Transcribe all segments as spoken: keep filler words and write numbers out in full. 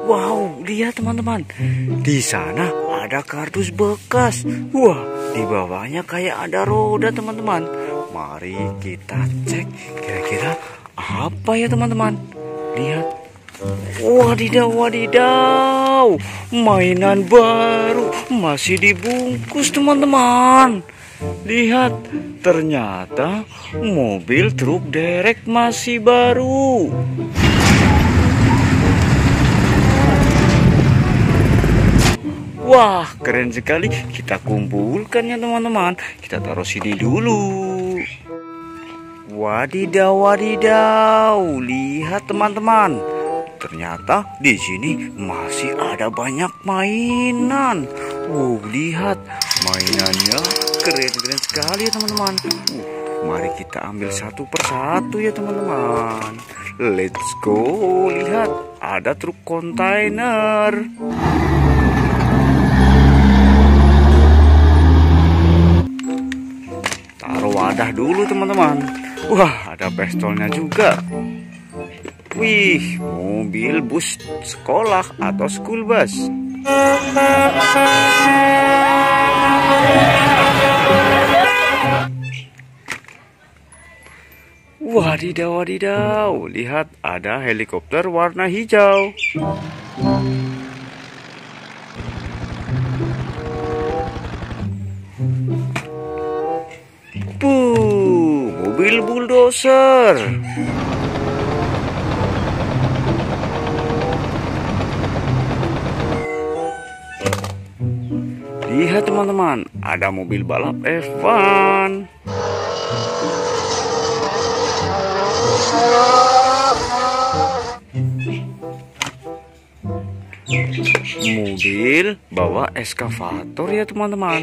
Wow, lihat teman-teman. Di sana ada kardus bekas. Wah, di bawahnya kayak ada roda teman-teman. Mari kita cek kira-kira apa ya teman-teman. Lihat. Wadidaw, wadidaw. Mainan baru masih dibungkus teman-teman. Lihat, ternyata mobil truk derek masih baru. Wah, keren sekali. Kita kumpulkan ya teman-teman. Kita taruh sini dulu. Wadidaw, wadidaw. Lihat teman-teman. Ternyata di sini masih ada banyak mainan. Wow, lihat mainannya keren-keren sekali ya teman-teman. Uh, mari kita ambil satu persatu ya teman-teman. Let's go. Lihat, ada truk kontainer. Taruh wadah dulu teman-teman. Wah, ada pistolnya juga. Wih, mobil bus sekolah atau school bus. Wadidaw, wadidaw. Lihat, ada helikopter warna hijau. Puh, mobil bulldozer. Lihat teman-teman, ada mobil balap F satu. Mobil bawa eskavator ya teman-teman.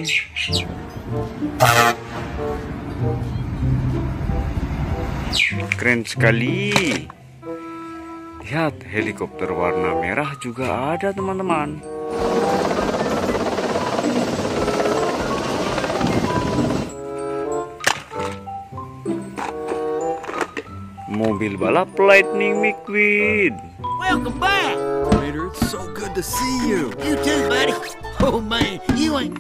Keren sekali. Lihat, helikopter warna merah juga ada teman-teman. Mobil balap Lightning McQueen. Welcome back. Raider, it's so good to see you. You too, buddy. Oh man, you ain't.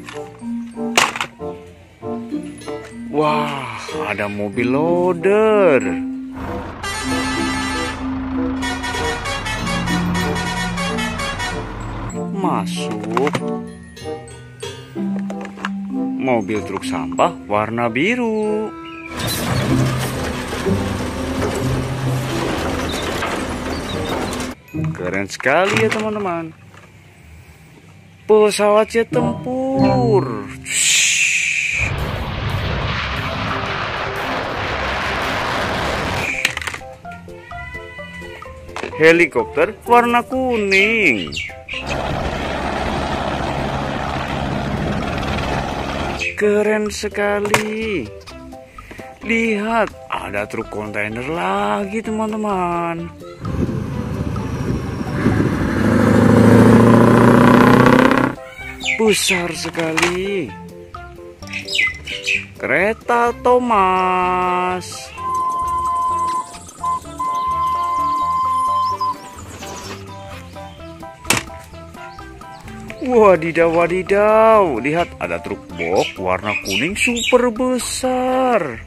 Wah, ada mobil loader. Masuk. Mobil truk sampah warna biru. Keren sekali ya teman-teman. Pesawat jet tempur. Helikopter warna kuning. Keren sekali. Lihat, ada truk kontainer lagi teman-teman. Besar sekali. Kereta Thomas. Wadidaw, wadidaw. Lihat, ada truk box warna kuning super besar.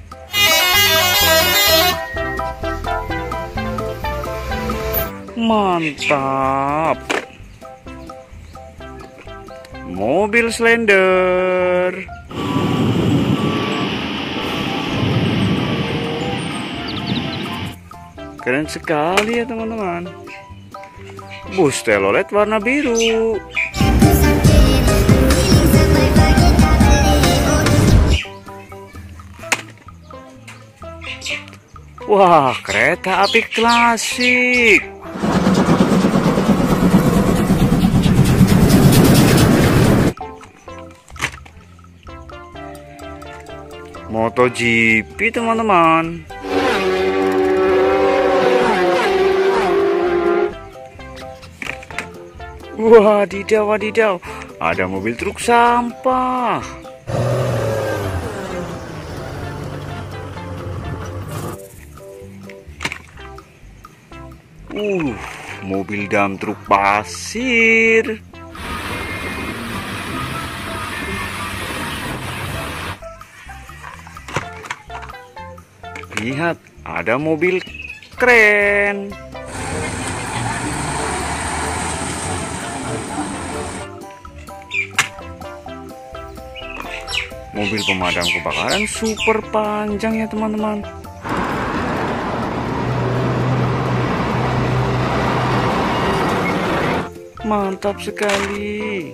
Mantap. Mobil Slender. Keren sekali ya teman-teman. Bus telolet warna biru. Wah, kereta api klasik. MotoGP teman-teman. Wadidaw, wadidaw. Ada mobil truk sampah. Uh, mobil dump truk pasir. Lihat, ada mobil keren. Mobil pemadam kebakaran super panjang ya teman-teman. Mantap sekali.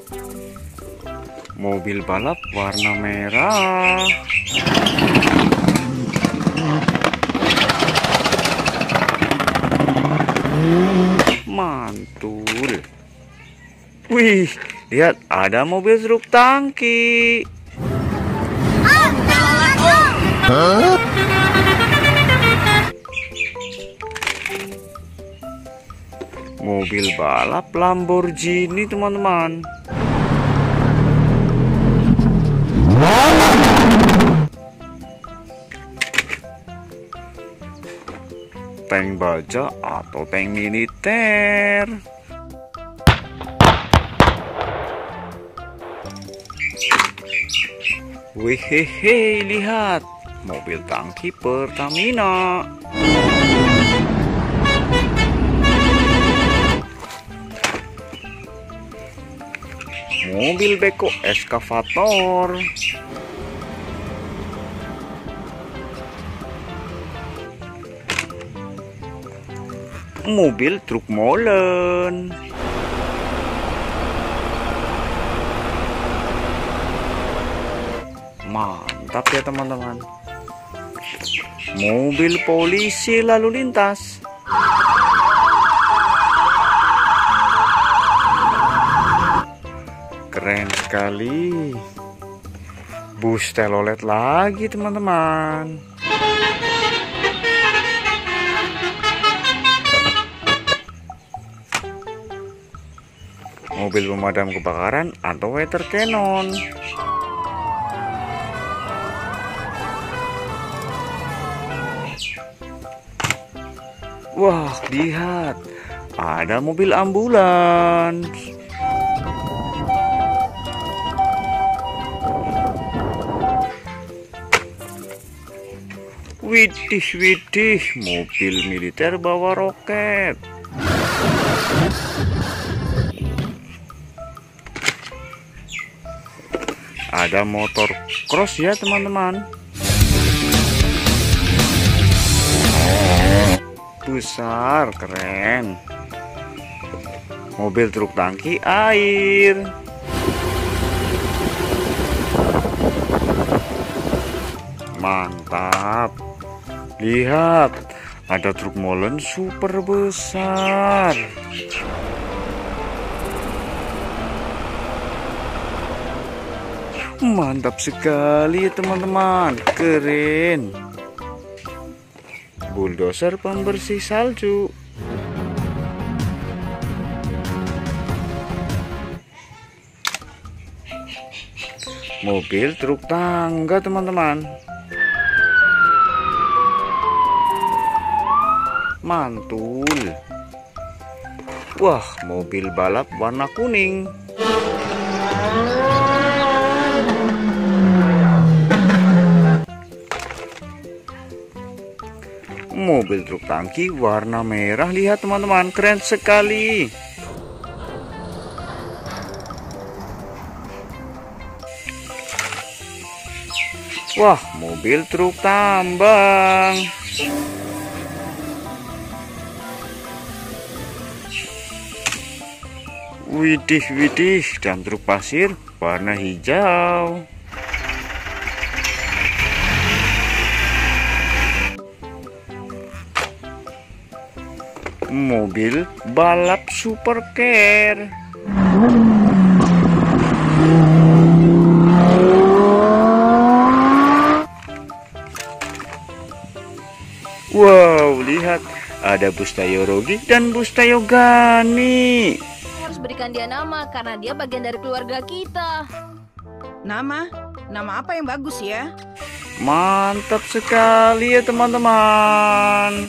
Mobil balap warna merah. Mantul. Wih, lihat ada mobil truk tangki. Huh? Mobil balap Lamborghini teman-teman. Tank baja atau tank militer. Wehehe, lihat mobil tangki Pertamina. Mobil beko eskavator. Mobil truk molen. Mantap ya teman-teman. Mobil polisi lalu lintas. Keren sekali. Bus telolet lagi teman-teman. Mobil pemadam kebakaran atau water cannon. Wah, lihat, ada mobil ambulans. Widih, widih, mobil militer bawa roket. Ada motor cross ya teman-teman. Besar, keren. Mobil truk tangki air. Mantap. Lihat, ada truk molen super besar. Mantap sekali teman-teman, keren. Bulldozer pembersih salju. Mobil truk tangga teman-teman. Mantul. Wah, mobil balap warna kuning. Mobil truk tangki warna merah, lihat teman-teman, keren sekali. Wah, mobil truk tambang. Widih, widih, dan truk pasir warna hijau. Mobil balap supercar. Wow, lihat, ada bus Tayorogi dan bus Tayogani. Harus berikan dia nama karena dia bagian dari keluarga kita. Nama? Nama apa yang bagus ya? Mantap sekali ya teman-teman.